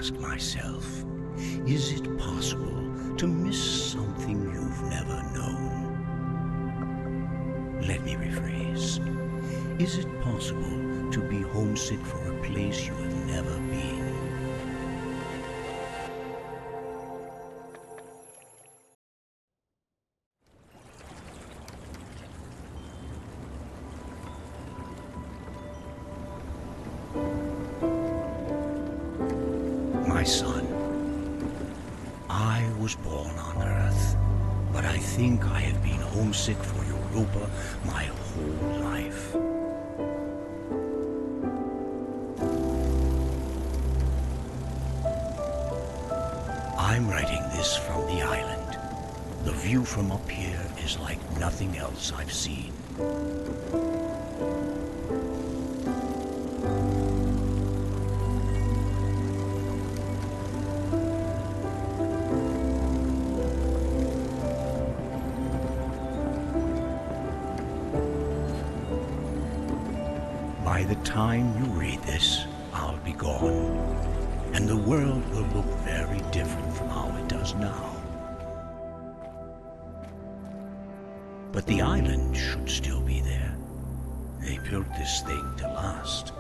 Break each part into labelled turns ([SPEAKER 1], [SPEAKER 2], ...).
[SPEAKER 1] ask myself, is it possible to miss something you've never known? Let me rephrase. Is it possible to be homesick for a place you have never been? My son, I was born on Earth, but I think I have been homesick for Europa my whole life. I'm writing this from the island. The view from up here is like nothing else I've seen. By the time you read this, I'll be gone, and the world will look very different from how it does now. But the island should still be there. They built this thing to last.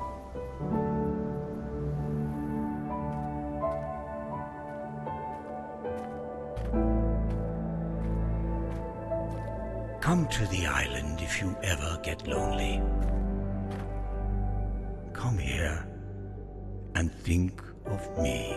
[SPEAKER 1] Come to the island if you ever get lonely. Come here and think of me.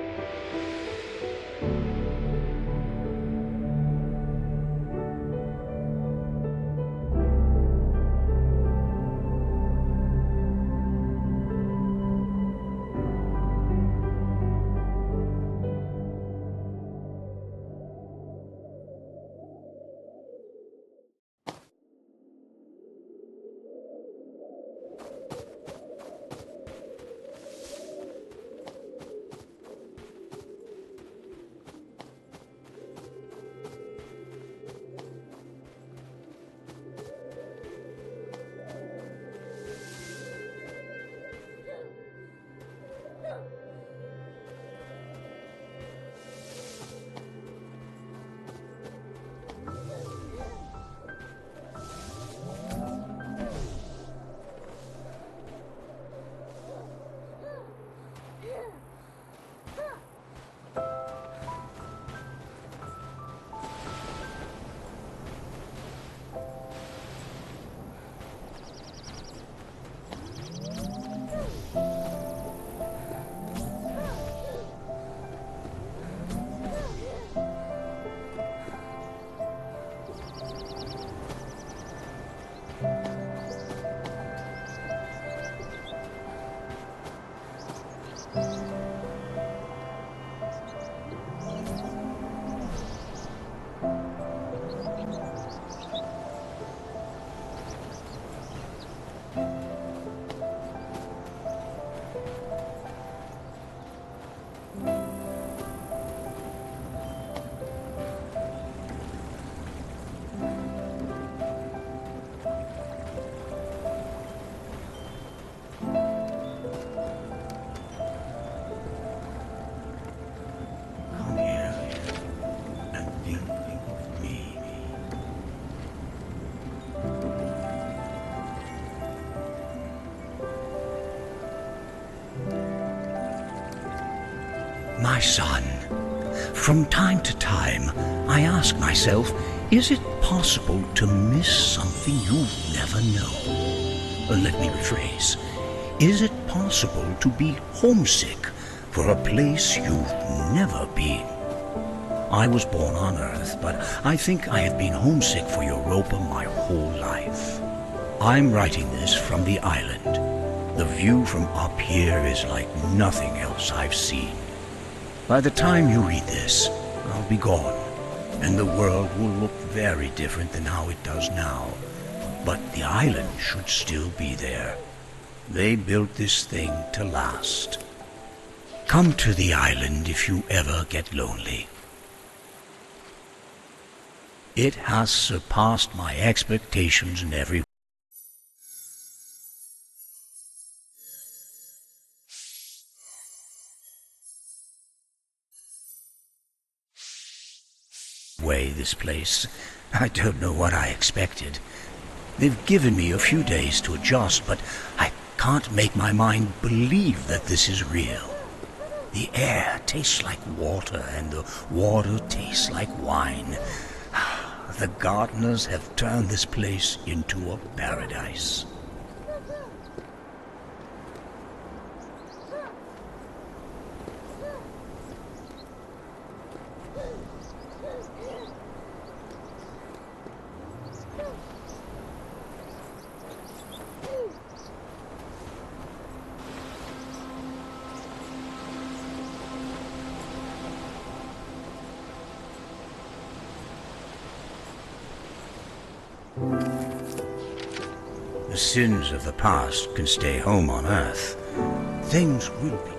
[SPEAKER 1] My son, from time to time, I ask myself, is it possible to miss something you've never known? Let me rephrase. Is it possible to be homesick for a place you've never been? I was born on Earth, but I think I have been homesick for Europa my whole life. I'm writing this from the island. The view from up here is like nothing else I've seen. By the time you read this, I'll be gone, and the world will look very different than how it does now. But the island should still be there. They built this thing to last. Come to the island if you ever get lonely. It has surpassed my expectations in every way. way, this place. I don't know what I expected. They've given me a few days to adjust, but I can't make my mind believe that this is real. The air tastes like water, and the water tastes like wine. The gardeners have turned this place into a paradise. The sins of the past can stay home on Earth. Things will be.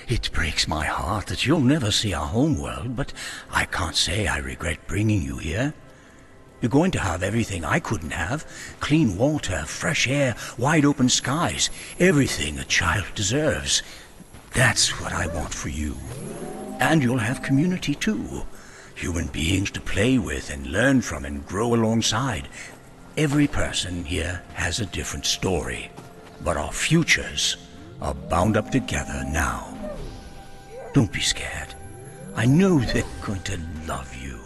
[SPEAKER 1] It breaks my heart that you'll never see our home world, but I can't say I regret bringing you here. You're going to have everything I couldn't have. Clean water, fresh air, wide open skies. Everything a child deserves. That's what I want for you. And you'll have community too. Human beings to play with and learn from and grow alongside. Every person here has a different story, but our futures are bound up together now. Don't be scared. I know they're going to love you.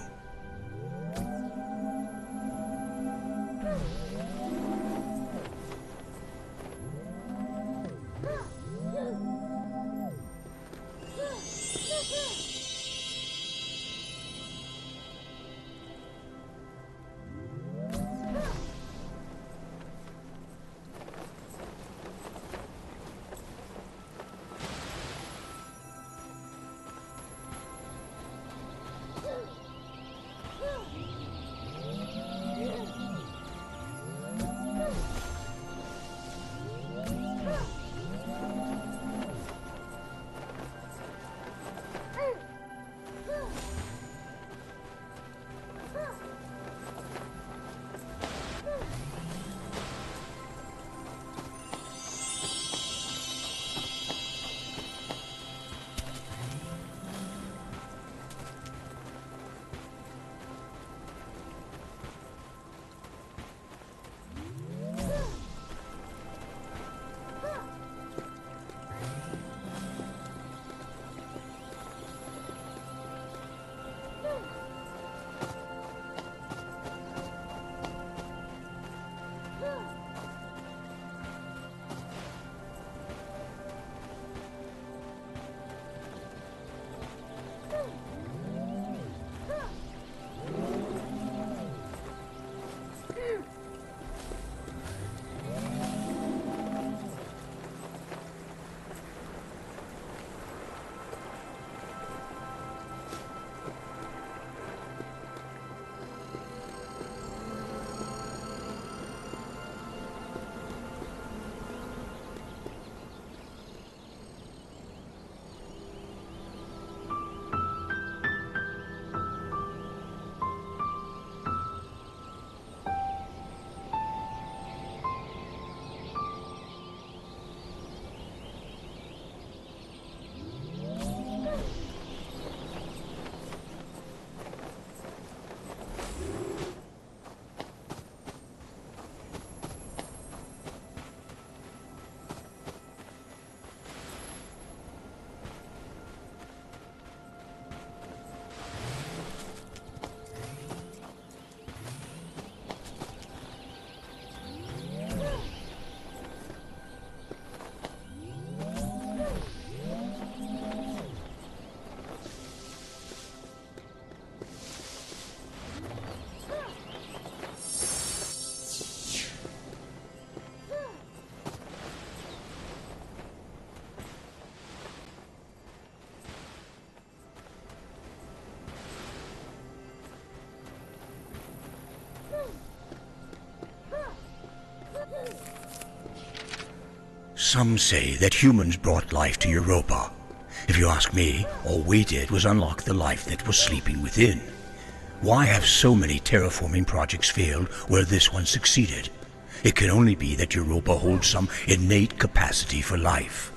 [SPEAKER 1] Some say that humans brought life to Europa. If you ask me, all we did was unlock the life that was sleeping within. Why have so many terraforming projects failed where this one succeeded? It can only be that Europa holds some innate capacity for life.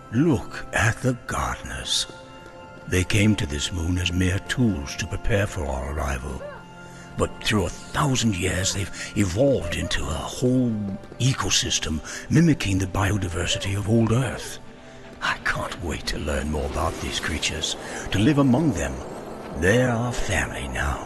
[SPEAKER 1] Look at the gardeners. They came to this moon as mere tools to prepare for our arrival. But through 1,000 years, they've evolved into a whole ecosystem mimicking the biodiversity of old Earth. I can't wait to learn more about these creatures, to live among them. They're our family now.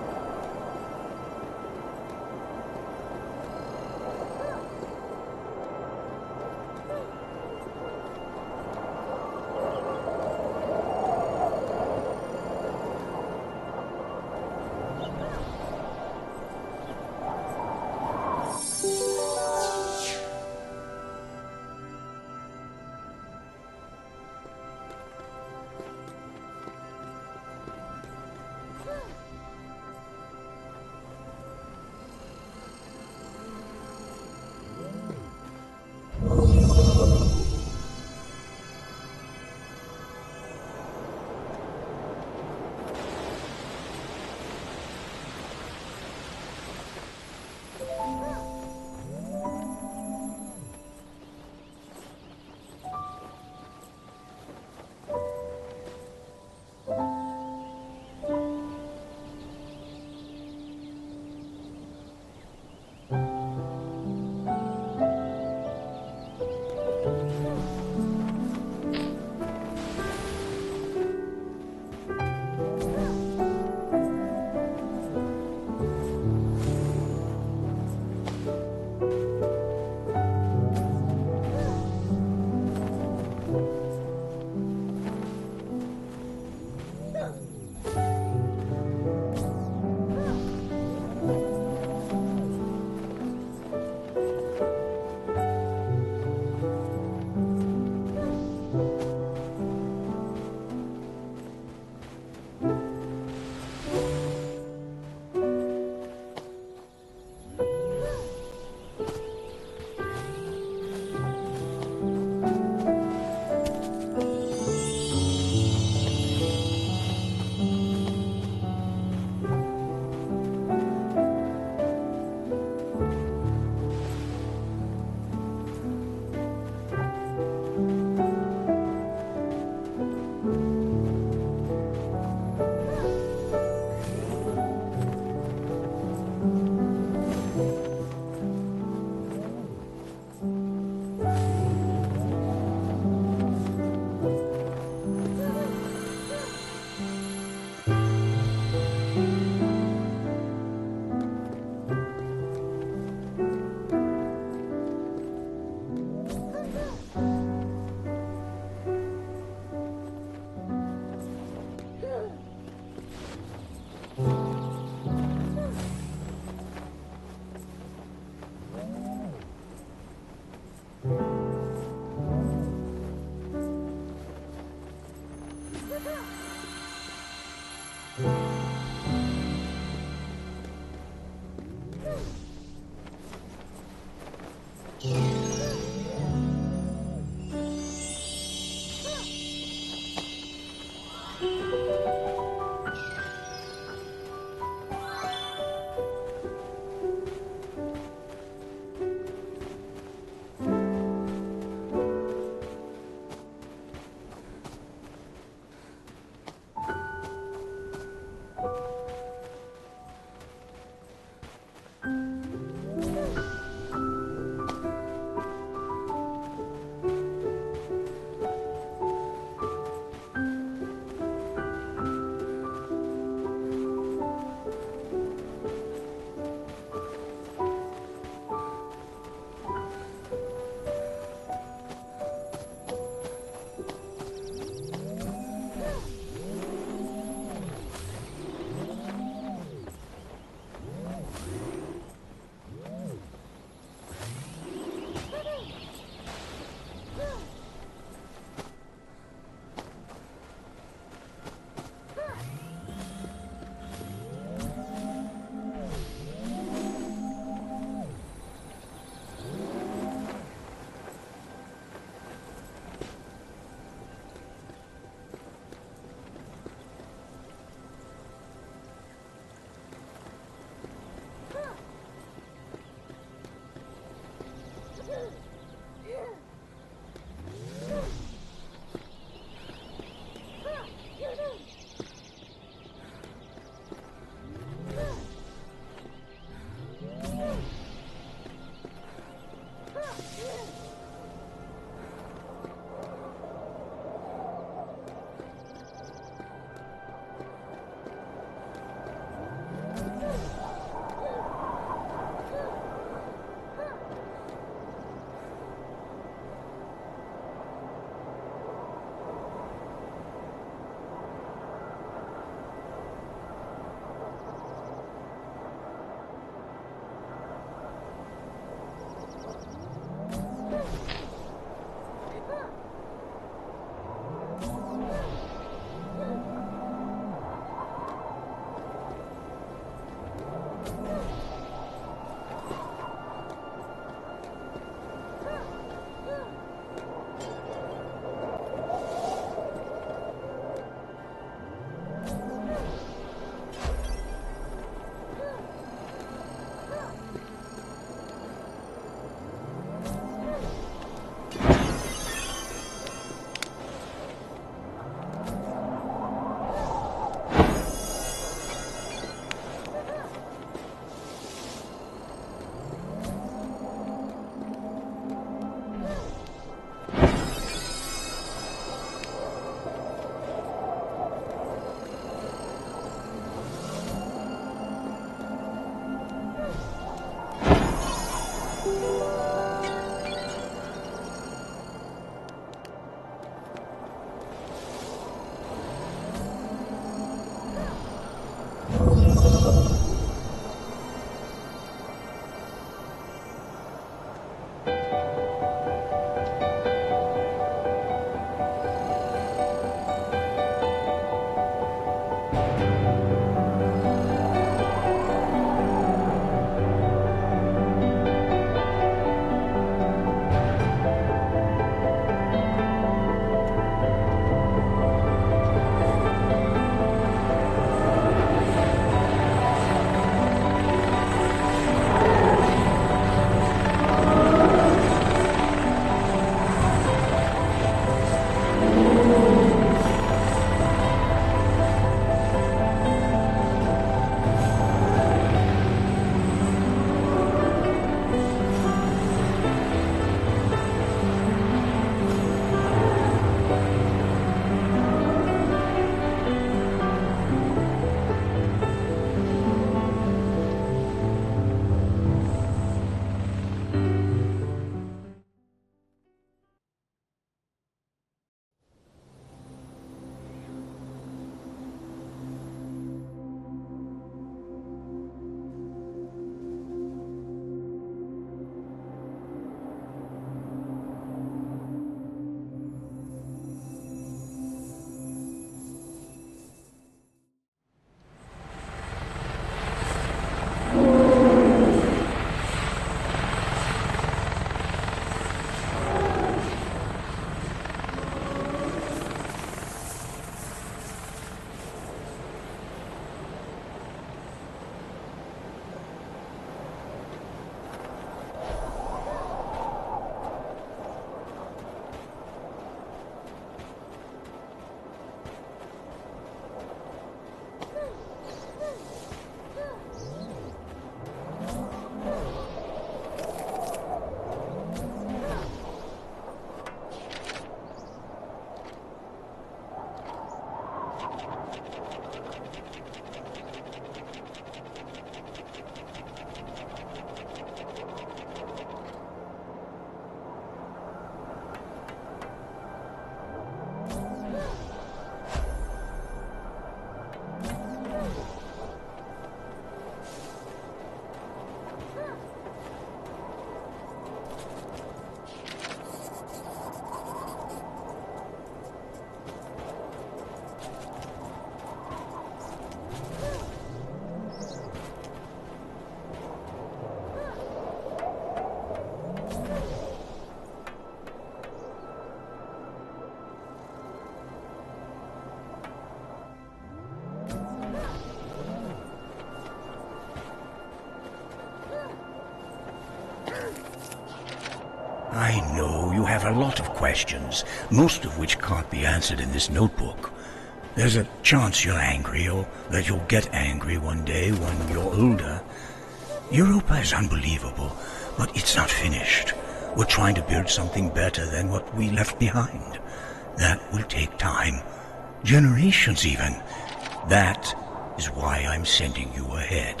[SPEAKER 1] I know you have a lot of questions, most of which can't be answered in this notebook. There's a chance you're angry, or that you'll get angry one day when you're older. Europa is unbelievable, but it's not finished. We're trying to build something better than what we left behind. That will take time. Generations even. That is why I'm sending you ahead.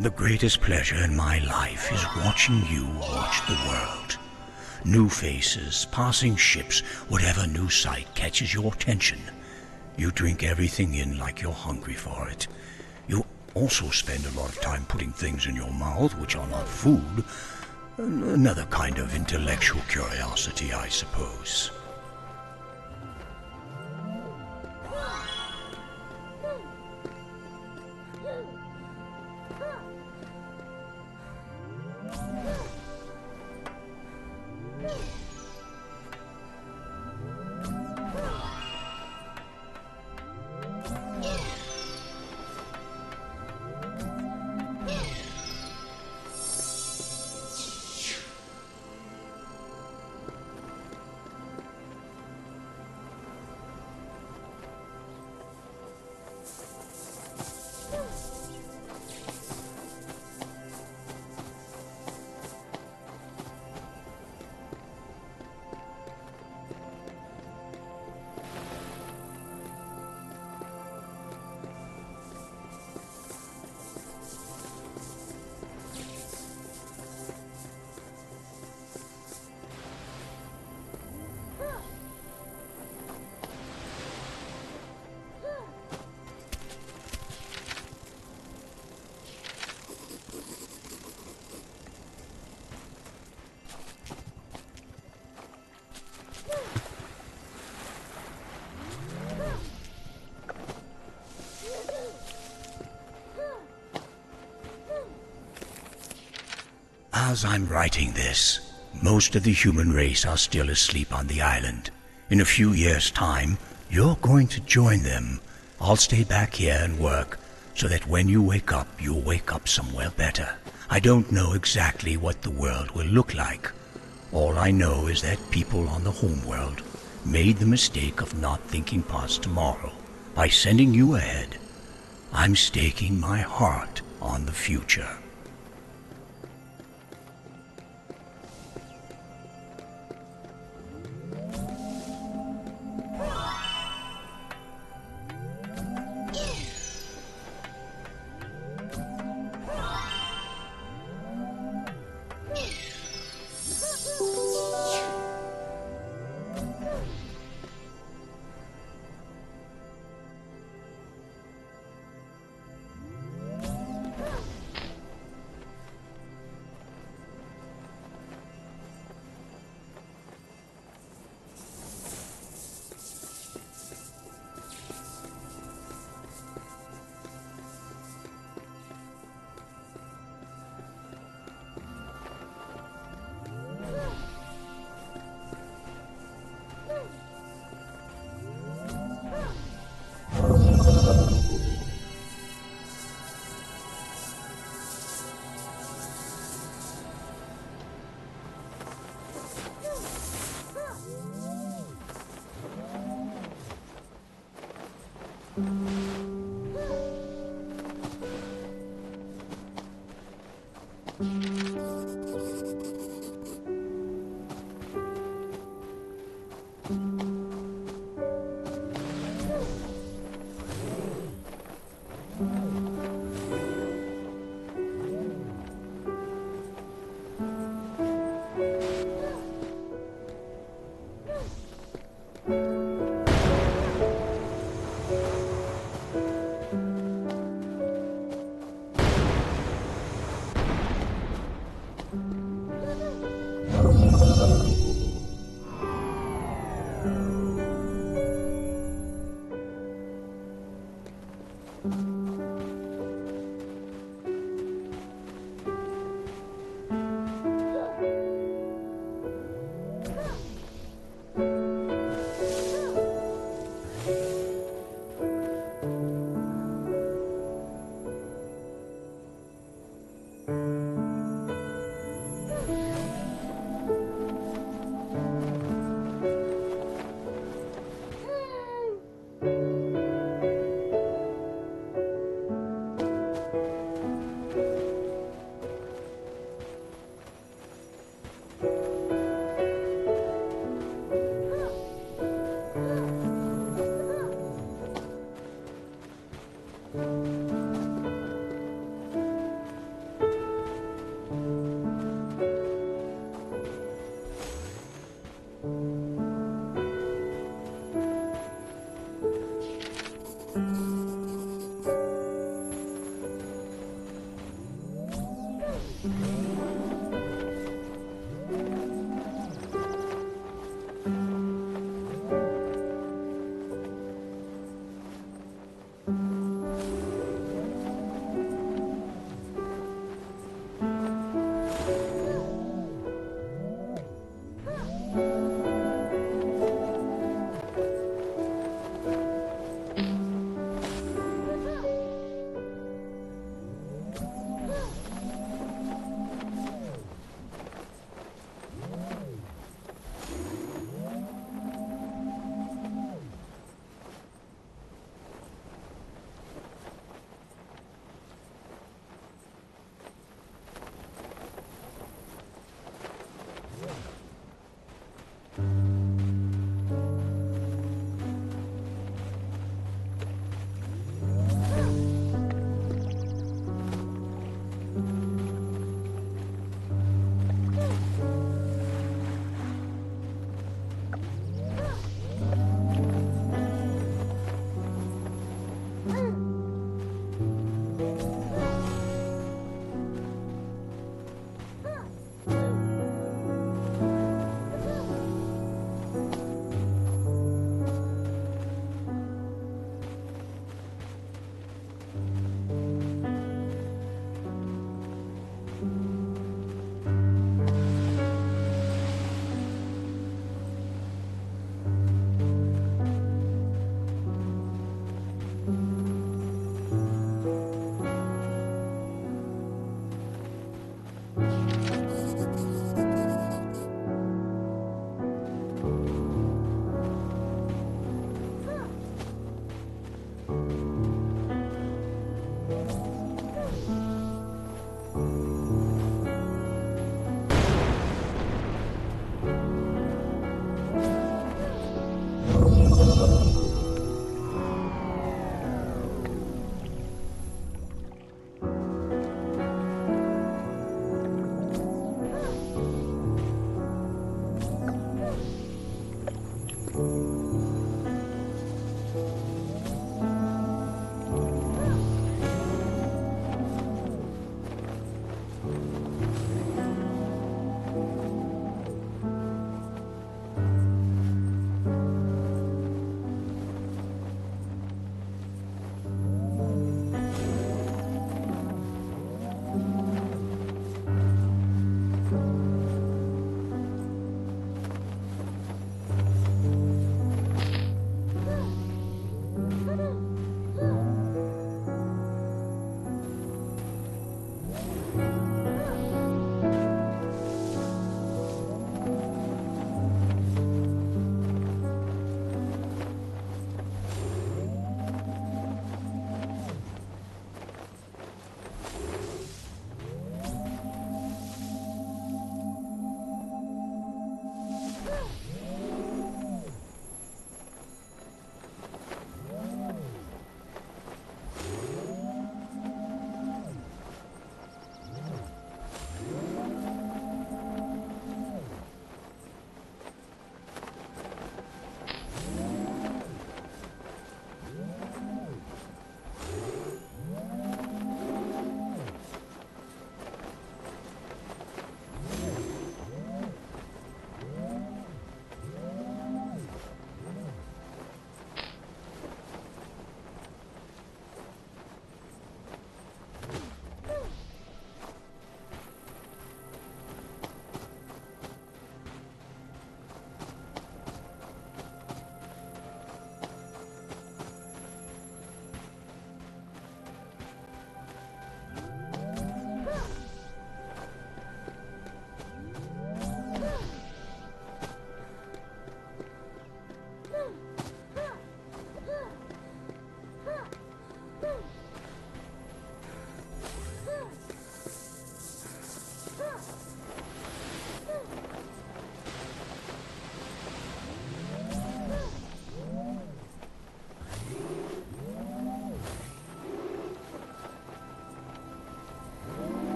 [SPEAKER 1] The greatest pleasure in my life is watching you watch the world. New faces, passing ships, whatever new sight catches your attention. You drink everything in like you're hungry for it. You also spend a lot of time putting things in your mouth which are not food. Another kind of intellectual curiosity, I suppose. As I'm writing this, most of the human race are still asleep on the island. In a few years' time, you're going to join them. I'll stay back here and work, so that when you wake up, you'll wake up somewhere better. I don't know exactly what the world will look like. All I know is that people on the homeworld made the mistake of not thinking past tomorrow. By sending you ahead, I'm staking my heart on the future.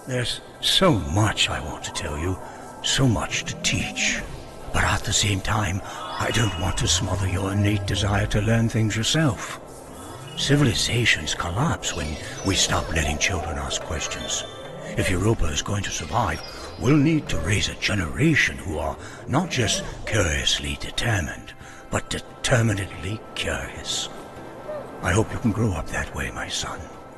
[SPEAKER 1] There's so much I want to tell you, so much to teach. But at the same time, I don't want to smother your innate desire to learn things yourself. Civilizations collapse when we stop letting children ask questions. If Europa is going to survive, we'll need to raise a generation who are not just curiously determined, but determinedly curious. I hope you can grow up that way, my son.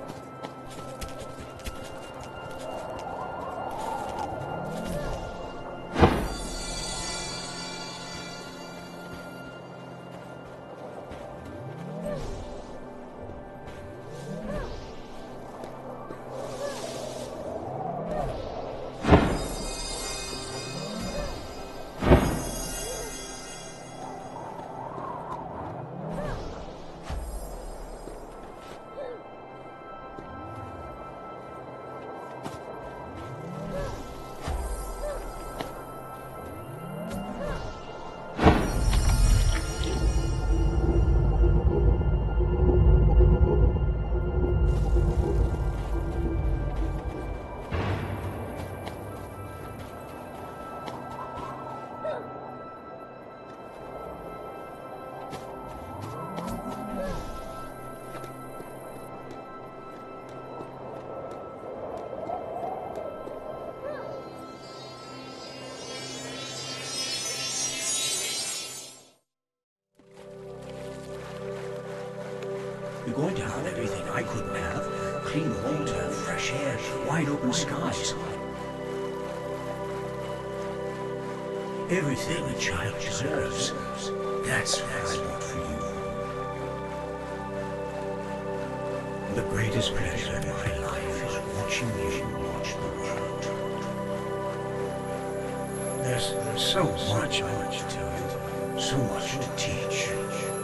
[SPEAKER 1] You're going to have everything I couldn't have. Clean water, fresh air, wide open skies. Everything a child deserves. That's what I want for you. The greatest pleasure in my life is watching you watch the world. There's so much I want to tell you, so much to teach.